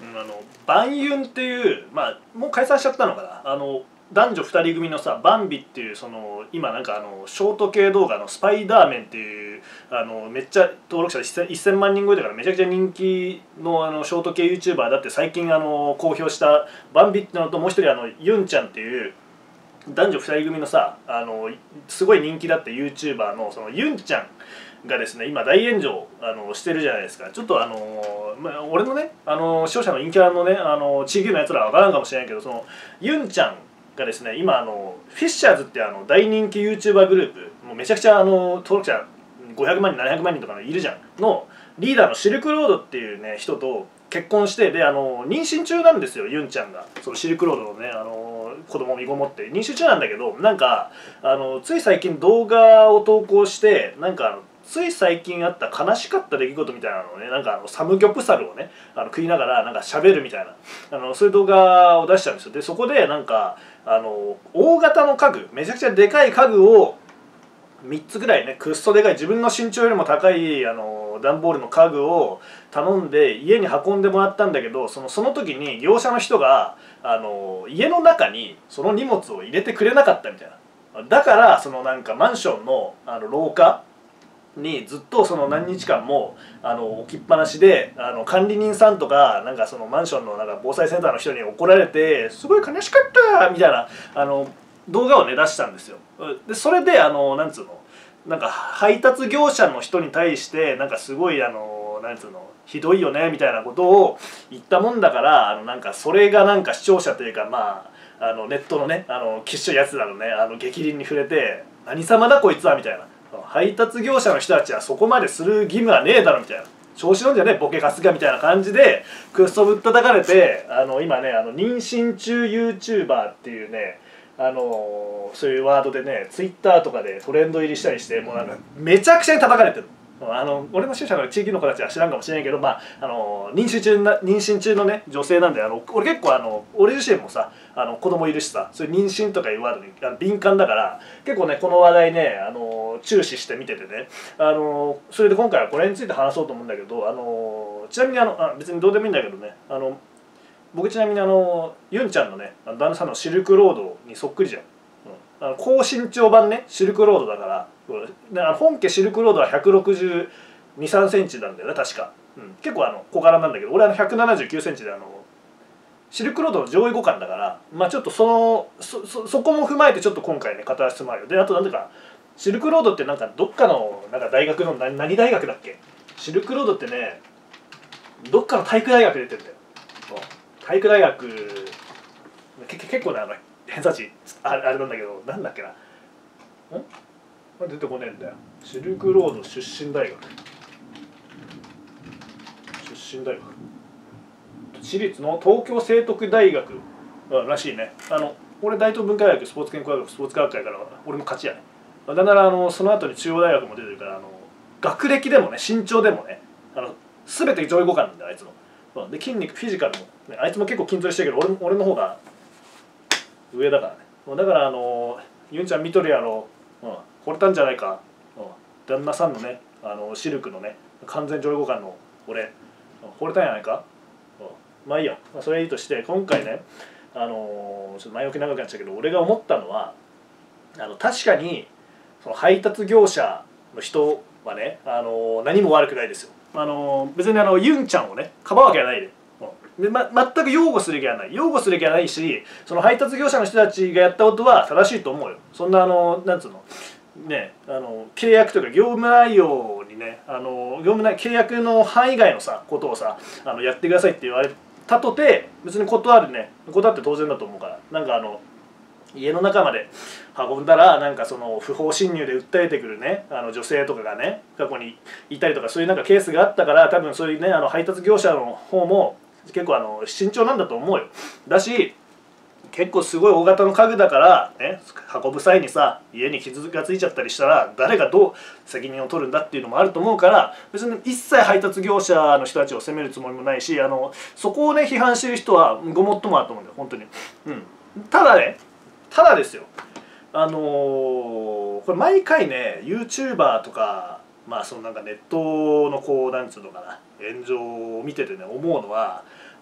バンユンっていう、まあもう解散しちゃったのかな、男女2人組のさバンビっていう今なんかショート系動画のスパイダーメンっていうめっちゃ登録者1000万人超えだからめちゃくちゃ人気のショート系 YouTuber だって最近公表したバンビってのと、もう一人ユンちゃんっていう男女2人組のさすごい人気だった YouTuber のそのユンちゃんがですね今大炎上してるじゃないですか。ちょっとまあ、俺のね視聴者の陰キャのね地域のやつらは分からんかもしれないけど、そのユンちゃんがですね今フィッシャーズって大人気 YouTuber グループ、もうめちゃくちゃ登録者500万人700万人とかのいるじゃんのリーダーのシルクロードっていうね人と結婚して、で妊娠中なんですよユンちゃんが。そのシルクロードのね子供を身ごもって妊娠中なんだけど、なんかつい最近動画を投稿して、なんかつい最近あった悲しかった出来事みたいなのをね、なんかサムギョプサルをね食いながらなんか喋るみたいなそういう動画を出したんですよ。でそこでなんか大型の家具、めちゃくちゃでかい家具を3つぐらいね、くっそでかい自分の身長よりも高い段ボールの家具を頼んで家に運んでもらったんだけど、その時に業者の人が家の中にその荷物を入れてくれなかったみたいな。だからなんかマンションの廊下にずっと何日間も置きっぱなしで管理人さんとかなんかマンションのなんか防災センターの人に怒られてすごい悲しかったみたいな動画をね出したんですよ。でそれでなんつうのなんか配達業者の人に対してなんかすごいなんつうのひどいよねみたいなことを言ったもんだから、なんかそれがなんか視聴者というかまあネットのねきっしょいやつらのね逆鱗に触れて、何様だこいつはみたいな、配達業者の人たちはそこまでする義務はねえだろみたいな、調子乗んじゃねえボケカスがみたいな感じでくっそぶったたかれて、今ね妊娠中 YouTuber っていうねそういうワードでねツイッターとかでトレンド入りしたりして、もうなんかめちゃくちゃに叩かれてる。俺の視聴者の地域の子たちは知らんかもしれないけど、まあ妊娠中のね女性なんで俺結構俺自身もさ子供いるしさ、そういう妊娠とかいうワードに敏感だから結構ねこの話題ね注視して見ててねそれで今回はこれについて話そうと思うんだけど、ちなみに別にどうでもいいんだけどね僕ちなみにユンちゃんのね旦那さんのシルクロードにそっくりじゃん。高身長版ねシルクロードだから本家シルクロードは162、3センチなんだよね確か、結構小柄なんだけど、俺179センチでシルクロードの上位互換だから、まあちょっとそこも踏まえてちょっと今回ね語らせてもらうよ。であとなんていうかシルクロードってなんかどっかのなんか大学の何大学だっけ、シルクロードってねどっかの体育大学出てるんだよ。体育大学結構ね偏差値あれなんだけど、なんだっけな出てこねえんだよ。シルクロード出身大学私立の東京聖徳大学らしいね。俺大東文化大学スポーツ健康学スポーツ科学会から俺も勝ちやね。だからその後に中央大学も出てるから学歴でもね身長でもね全て上位互換なんだよあいつの。で筋肉フィジカルも、ね、あいつも結構筋トレしてるけど俺の方が上だからね。だからユンちゃん見とるやろ、惚れたんじゃないか、旦那さんのねシルクのね完全上位互換の俺惚れたんじゃないか。まあいいよ、それいいとして今回ねちょっと前置き長くなっちゃうけど、俺が思ったのは確かにその配達業者の人はね何も悪くないですよ。別にユンちゃんをねかばうわけはないで。全く擁護する気はないし、その配達業者の人たちがやったことは正しいと思うよ。そんななんつうのね契約というか業務内容にね契約の範囲外のさことをさやってくださいって言われたとて別に断って当然だと思うから、なんか家の中まで運んだらなんか不法侵入で訴えてくるね女性とかがね過去にいたりとか、そういうなんかケースがあったから、多分そういうね配達業者の方も結構慎重なんだと思うよ。だし結構すごい大型の家具だからね運ぶ際にさ家に傷がついちゃったりしたら誰がどう責任を取るんだっていうのもあると思うから、別に一切配達業者の人たちを責めるつもりもないしそこをね批判してる人はごもっともだと思うんだよ本当に。ただですよこれ毎回ね YouTuber とかまあなんかネットのこうなんつうのかな炎上を見ててね思うのは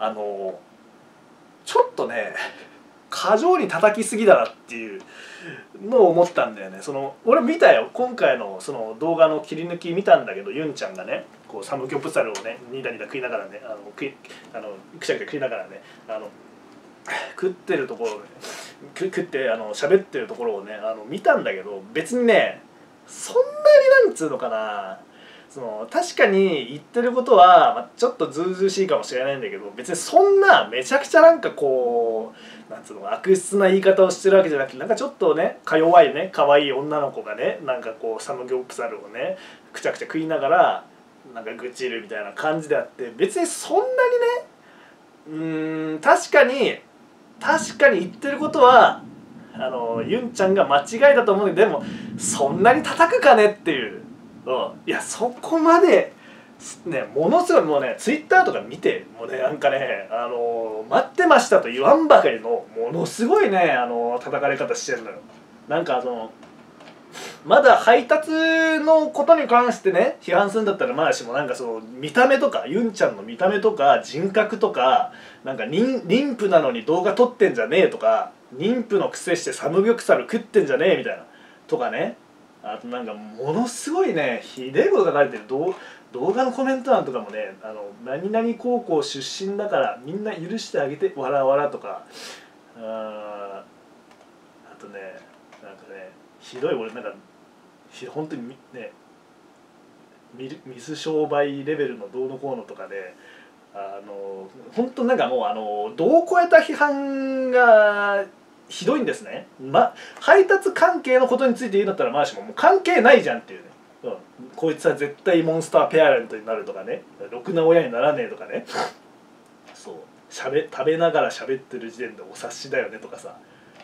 ちょっとね過剰に叩きすぎだなっていうのを思ったんだよね。俺見たよ、今回のその動画の切り抜き見たんだけど、ユンちゃんがねこうサムギョプサルをねニダニダ食いながらねくしゃくしゃ食いながらね食ってるところをね食って喋ってるところをね見たんだけど、別にねそんなになんつうのかな、確かに言ってることは、ちょっとずうずうしいかもしれないんだけど、別にそんなめちゃくちゃなんかこうなんつうの悪質な言い方をしてるわけじゃなくて、なんかちょっとねか弱いね可愛い女の子がねなんかこうサムギョプサルをねくちゃくちゃ食いながらなんか愚痴るみたいな感じであって、別にそんなにね確かに言ってることはユンちゃんが間違いだと思うけど、でもそんなに叩くかねっていう、いやそこまでね、ものすごいもうねツイッターとか見てもうねなんかね待ってましたと言わんばかりのものすごいね叩かれ方してるのよ。なんかまだ配達のことに関してね批判するんだったらまだしも、なんか見た目とかユンちゃんの見た目とか人格とか、なんか妊婦なのに動画撮ってんじゃねえとか、妊婦のくせしてサムギョプサル食ってんじゃねえみたいなとかね、あとなんかものすごいねひでえこと書かれてる動画のコメント欄とかもね何々高校出身だからみんな許してあげてわらわらとか、あとねなんかねひどい、俺なんか本当にね水商売レベルのどうのこうのとかで本当なんかもう度を超えた批判がひどいんですね。配達関係のことについて言うんだったらまあしももう関係ないじゃんっていうね、こいつは絶対モンスターペアレントになるとかね、ろくな親にならねえとかね、そう食べながら喋ってる時点でお察しだよねとかさ、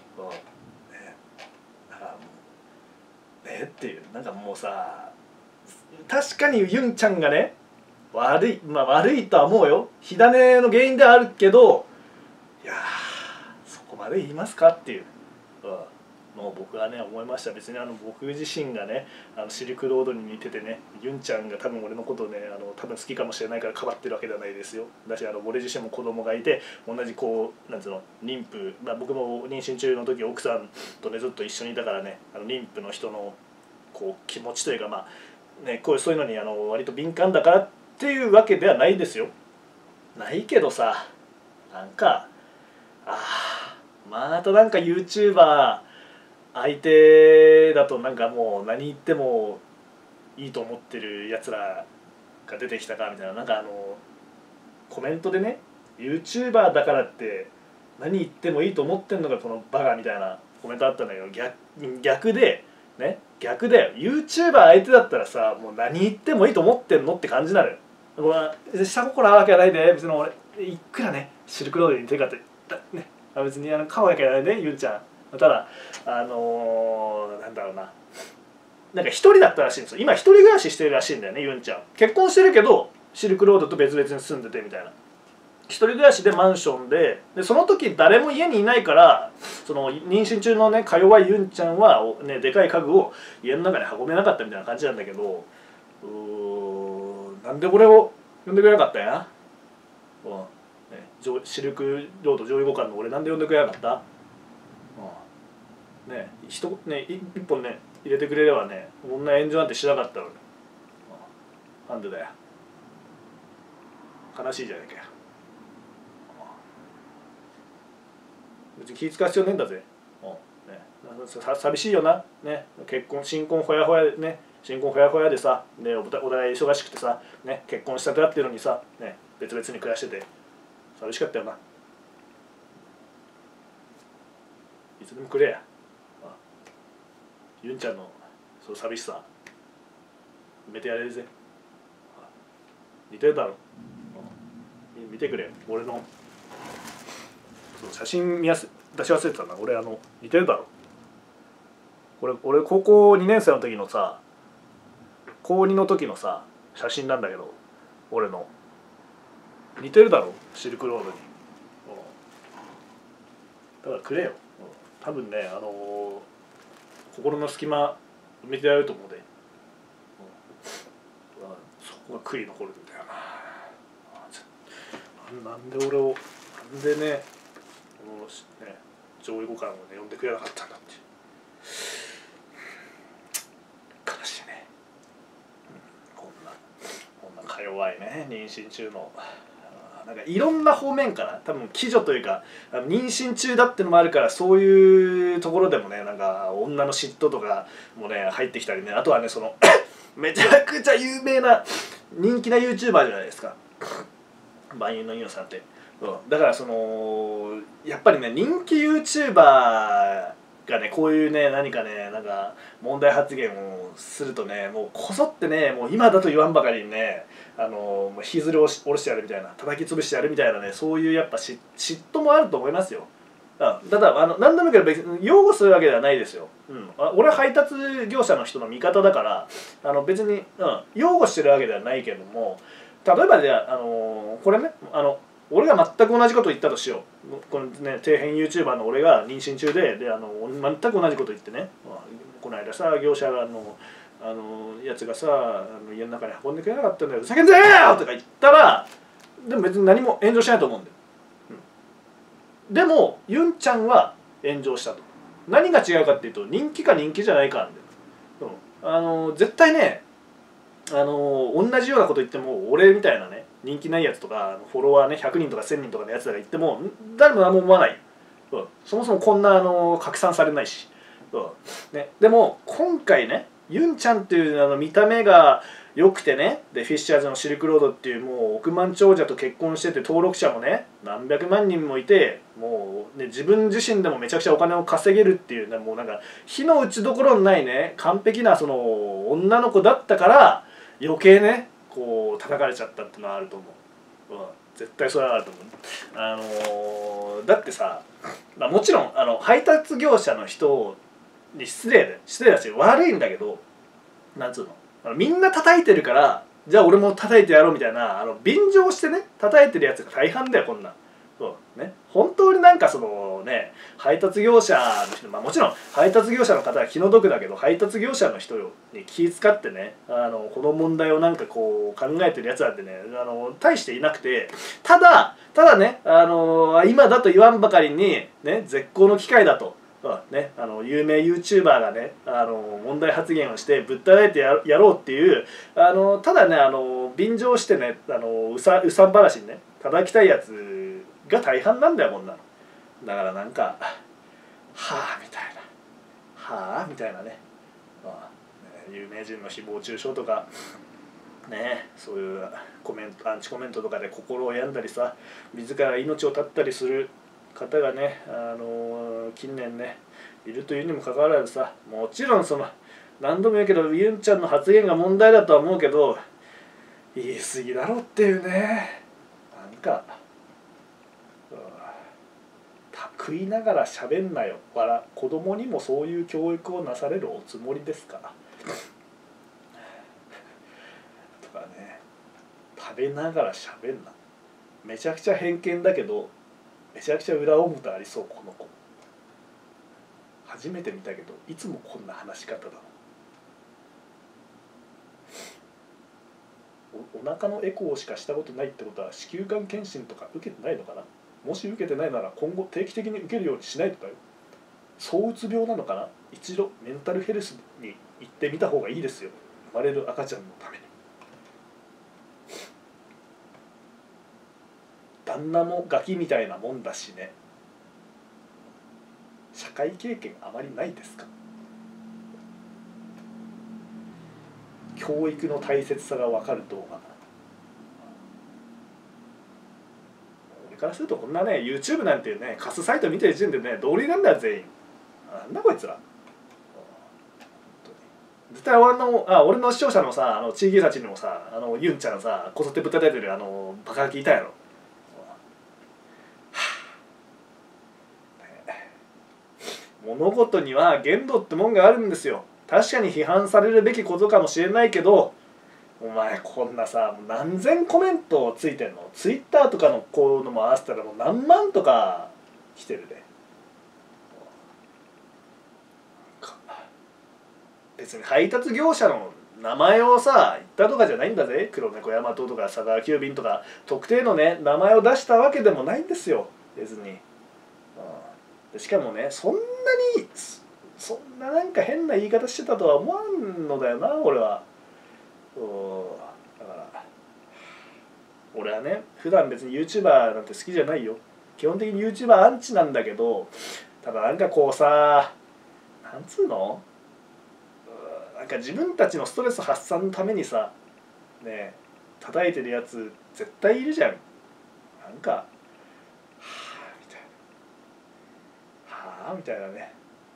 ねっていう、なんかもうさ、確かにユンちゃんがね悪いとは思うよ、火種の原因ではあるけど、いやそこまで言いますかっていうのを僕はね思いました。別に僕自身がねシルクロードに似ててね、ユンちゃんが多分俺のことをね多分好きかもしれないからかばってるわけではないですよ。だし俺自身も子供がいて同じこうなんつうの妊婦、僕も妊娠中の時奥さんとねずっと一緒にいたからね、妊婦の人のこう気持ちというかそういうのに割と敏感だからっていうわけではないですよ。ないけどさ、なんかまたなんか YouTuber 相手だとなんかもう何言ってもいいと思ってるやつらが出てきたかみたいな、なんかコメントでね YouTuber だからって何言ってもいいと思ってんのがこのバカみたいなコメントあったんだけど、逆でね、逆だよ。 YouTuber 相手だったらさもう何言ってもいいと思ってんのって感じになる。下心あるわけはないで、別に俺いくらねシルクロードに似てるかってね、別に買うわけはないねゆうちゃん。ただなんだろうな、なんか一人だったらしいんですよ。今一人暮らししてるらしいんだよねユンちゃん。結婚してるけどシルクロードと別々に住んでてみたいな、一人暮らしでマンションでその時誰も家にいないから、妊娠中のねか弱いユンちゃんはねでかい家具を家の中に運べなかったみたいな感じなんだけど、なんで俺を呼んでくれなかったんや、シルクロード上位互換の俺なんで呼んでくれなかった、一本ね入れてくれればねこんな炎上なんてしなかったのに、なんでだよ、悲しいじゃないかよ。別に気使う必要ねえんだぜ。寂しいよな、ね、新婚ほやほやね、新婚ほやほやでさ、ね、お互い忙しくてさ、ね、結婚したて合ってるのにさ、ね、別々に暮らしてて寂しかったよな。いつでもくれや。ユンちゃんのその寂しさ埋めてやれるぜ。似てるだろ。見てくれ俺の写真出し忘れてたな。俺似てるだろ。俺高校2年生の時のさ、高2の時のさ写真なんだけど、俺の似てるだろシルクロードに。だからくれよ。多分ね心の隙間埋めてやると思うで。そこが悔い残るんだよな。 なんで俺をなんでねこのね上位互換をね呼んでくれなかったんだって悲しいね、こんなか弱いね妊娠中のなんかいろんな方面から多分鬼女というか妊娠中だってのもあるからそういうところでもねなんか女の嫉妬とかもね入ってきたりね、あとはねそのめちゃくちゃ有名な人気な YouTuber じゃないですか万有のイノさんって、だからそのやっぱりね人気 YouTuber がねこういうね何かねなんか問題発言をするとねもうこぞってねもう今だと言わんばかりにねもうひずるを下ろしてやるみたいな叩き潰してやるみたいなねそういうやっぱ嫉妬もあると思いますよ。ただ何でもいいけど別に擁護するわけではないですよ、俺は配達業者の人の味方だから別に、擁護してるわけではないけども、例えばじゃあ、これね俺が全く同じこと言ったとしよう、このね底辺 YouTuber の俺が妊娠中で全く同じこと言ってね、この間さ業者のやつがさ家の中に運んでくれなかったんだよふざけんじゃねえよとか言ったらでも別に何も炎上しないと思うんだよ、でもユンちゃんは炎上したと。何が違うかっていうと人気か人気じゃないかなんだよ、絶対ね同じようなこと言っても俺みたいなね人気ないやつとかフォロワーね100人とか1000人とかのやつらが言っても誰も何も思わない、そもそもこんな拡散されないし、ね、でも今回ねユンちゃんっていう見た目が良くてねでフィッシャーズのシルクロードっていうもう億万長者と結婚してて登録者もね何百万人もいてもう、ね、自分自身でもめちゃくちゃお金を稼げるっていうねもうなんか火の打ちどころのないね完璧なその女の子だったから余計ねこう叩かれちゃったっていうのはあると思う、絶対それはあると思う。だってさ、もちろん配達業者の人に失礼だし悪いんだけどなんつうのみんな叩いてるからじゃあ俺も叩いてやろうみたいな便乗してね叩いてるやつが大半だよこんなん。そうね、本当になんかそのね配達業者の人、もちろん配達業者の方は気の毒だけど配達業者の人に気遣ってねこの問題をなんかこう考えてるやつなんてね大していなくてただね今だと言わんばかりにね絶好の機会だと。ね、有名 YouTuber がね問題発言をしてぶったたいてやろうっていうただね便乗してねうさんばらしにね叩きたいやつが大半なんだよこんなの。だからなんかはあみたいなはあみたいなね、有名人の誹謗中傷とかねそういうアンチコメントとかで心を病んだりさ自ら命を絶ったりする方がね近年ねいるというにもかかわらずさもちろんその何度も言うけどユンちゃんの発言が問題だとは思うけど言い過ぎだろっていうねなんか食いながら喋んなよ子供にもそういう教育をなされるおつもりですかとかね食べながら喋んなめちゃくちゃ偏見だけどめちゃくちゃ裏表ありそうこの子初めて見たけどいつもこんな話し方だお腹のエコーしかしたことないってことは子宮がん検診とか受けてないのかな。もし受けてないなら今後定期的に受けるようにしないとかよ。躁うつ病なのかな。一度メンタルヘルスに行ってみた方がいいですよ生まれる赤ちゃんのために。旦那もガキみたいなもんだしね。社会経験あまりないですか。教育の大切さが分かる動画。俺からするとこんなね YouTube なんていうねカスサイト見てる時点でね同類なんだよ全員。なんだこいつら。絶対俺の視聴者のさ地域たちにもさユンちゃんのさこぞってぶったたいてるバカガキいたやろ。物事には限度ってもんがあるんですよ。確かに批判されるべきことかもしれないけどお前こんなさ何千コメントついてんの。ツイッターとかのこういうのも合わせたらもう何万とか来てるで。別に配達業者の名前をさ言ったとかじゃないんだぜ。黒猫大和とか佐川急便とか特定のね名前を出したわけでもないんですよ別に。でしかもねそんななんか変な言い方してたとは思わんのだよな俺は。だから俺はね普段別に YouTuber なんて好きじゃないよ。基本的に YouTuber アンチなんだけど、ただなんかこうさなんつうの、なんか自分たちのストレス発散のためにさね叩いてるやつ絶対いるじゃん。なんかはあみたいなね、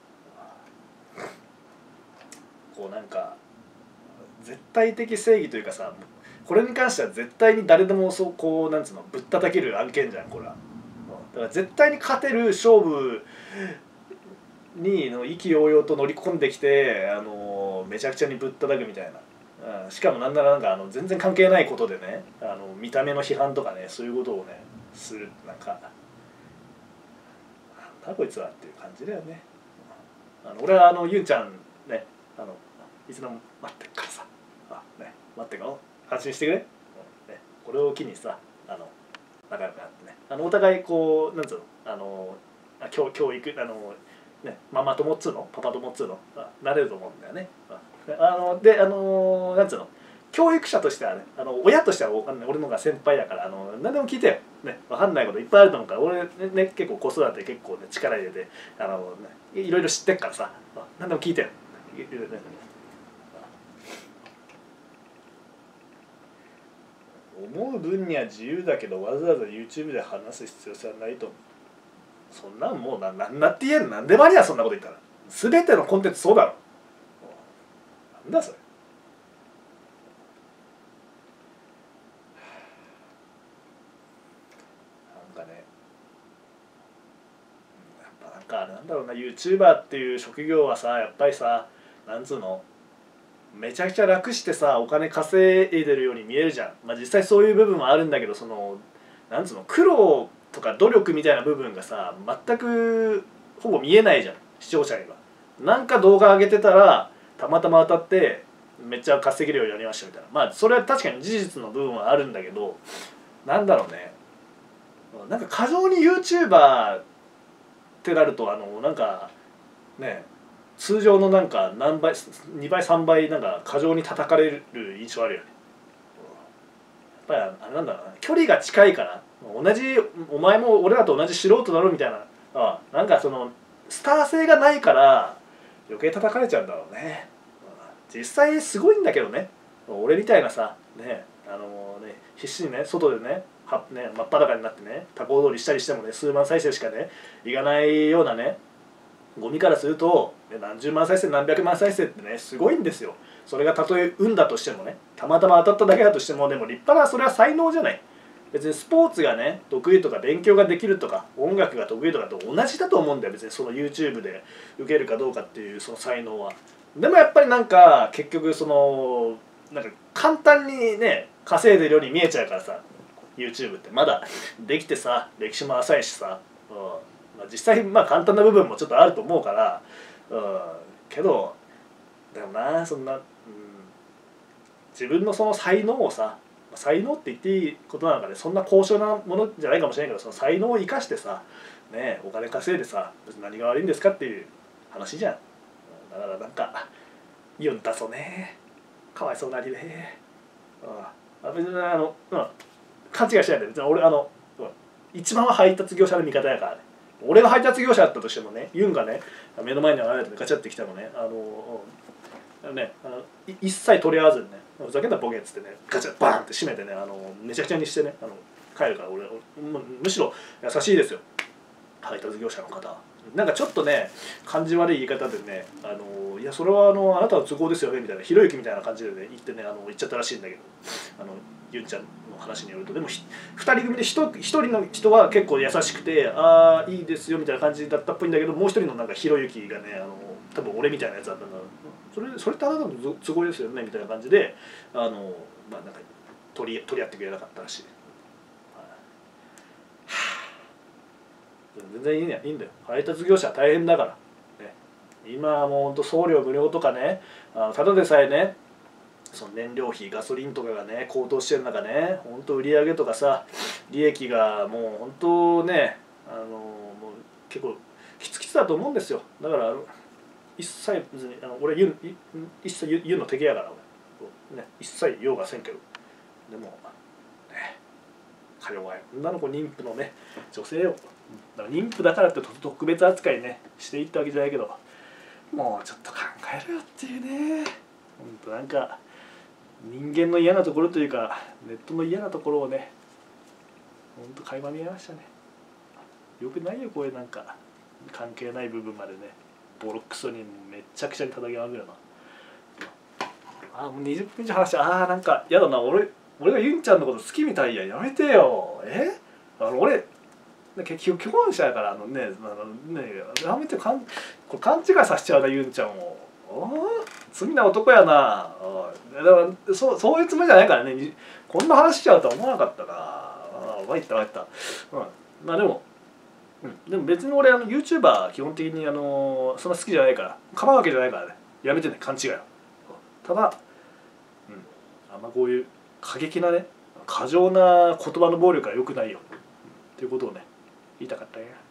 こうなんか絶対的正義というかさ、これに関しては絶対に誰でもそうこうなんつうのぶったたける案件じゃんこれは。だから絶対に勝てる勝負に意気揚々と乗り込んできてめちゃくちゃにぶったたくみたいな、しかもなんならなんか全然関係ないことでね見た目の批判とかねそういうことをねする、なんかなんだこいつはっていう感じだよね。俺はゆんちゃんねいつでも待ってっからさね、待ってか安心してくれ、ね、これを機にさ仲良くなってねお互いこうなんつうの教育ね、ママ友っつうのパパ友っつうのなれると思うんだよね。でなんつうの教育者としてはね親としては俺の方が先輩だから何でも聞いてよ、ね、分かんないこといっぱいあると思うから俺ね結構子育て結構ね力入れてね、いろいろ知ってっからさ何でも聞いてよ。思う分には自由だけどわざわざ YouTube で話す必要性はないと思う。そんなんもうなんだって言えん、なんでもありやそんなこと言ったら。全てのコンテンツそうだろ。なんだそれ。なんかねやっぱなんかなんだろうな YouTuber っていう職業はさやっぱりさなんつうのめちゃくちゃ楽してさお金稼いでるように見えるじゃん。まあ実際そういう部分はあるんだけどなんつうの苦労とか努力みたいな部分がさ全くほぼ見えないじゃん視聴者には。なんか動画上げてたらたまたま当たってめっちゃ稼げるようになりましたみたいな、まあそれは確かに事実の部分はあるんだけど、なんだろうね、なんか過剰に YouTuber ってなるとなんかね通常のなんか何倍2倍3倍なんか過剰に叩かれる印象あるよね。やっぱりあれなんだろうな、距離が近いから同じお前も俺らと同じ素人だろみたいな、なんかスター性がないから余計叩かれちゃうんだろうね。実際すごいんだけどね、俺みたいなさね必死にね外でね真っ裸になってねタコ踊りしたりしてもね数万再生しかねいかないようなねゴミからすると何十万再生何百万再生ってねすごいんですよ。それがたとえ運だとしてもねたまたま当たっただけだとしてもでも立派なそれは才能じゃない。別にスポーツがね得意とか勉強ができるとか音楽が得意とかと同じだと思うんだよ別にその YouTube で受けるかどうかっていうその才能は。でもやっぱりなんか結局なんか簡単にね稼いでるように見えちゃうからさ YouTube ってまだできてさ歴史も浅いしさ、実際まあ簡単な部分もちょっとあると思うから、けどでもなそんな、自分のその才能をさ才能って言っていいことなのかねそんな高尚なものじゃないかもしれないけどその才能を生かしてさねお金稼いでさ別に何が悪いんですかっていう話じゃん。だからなんかユンタソねかわいそうなりね。別に勘違いしないで別に俺一番は配達業者の味方やからね。俺が配達業者だったとしてもねユンがね目の前に現れてガチャってきたのね一切取り合わずにねふざけんなボケっつってねガチャバーンって閉めてねめちゃくちゃにしてね帰るから俺むしろ優しいですよ配達業者の方は。なんかちょっとね感じ悪い言い方でねいやそれはあなたの都合ですよねみたいなひろゆきみたいな感じでね言ってね言っちゃったらしいんだけどゆんちゃんの話によるとでも2人組で1人の人は結構優しくてああいいですよみたいな感じだったっぽいんだけどもう一人のなんかひろゆきがね多分俺みたいなやつだったんだそれってあなたの都合ですよねみたいな感じでまあなんか取り合ってくれなかったらしい。全然いいんだよ配達業者は大変だから、ね、今はもうほんと送料無料とかねただでさえねその燃料費ガソリンとかがね高騰してる中ね、本当売り上げとかさ利益がもう本当ねもう結構きつきつだと思うんですよ。だから一切別に俺一切ユンの敵やから俺、ね、一切用がせんけど、でもねか弱い女の子妊婦のね女性をだから妊婦だからって特別扱いねしていったわけじゃないけど、もうちょっと考えろよっていうね。ほんとなんか人間の嫌なところというかネットの嫌なところをねほんと垣間見えましたね。よくないよこういうなんか関係ない部分までねボロクソにめちゃくちゃに叩き上げるな。もう20分以上話してなんかやだな。俺がユンちゃんのこと好きみたいやめてよ。俺基本者やからやめてこれ勘違いさせちゃうなユンちゃんを。罪な男やな。だからそういうつもりじゃないからね。こんな話しちゃうとは思わなかったから参った、まあでも、でも別に俺YouTuber 基本的にそんな好きじゃないから構うわけじゃないからね。やめてね勘違いは。ただ、あんまこういう過激なね過剰な言葉の暴力は良くないよっていうことをね言いたかったね。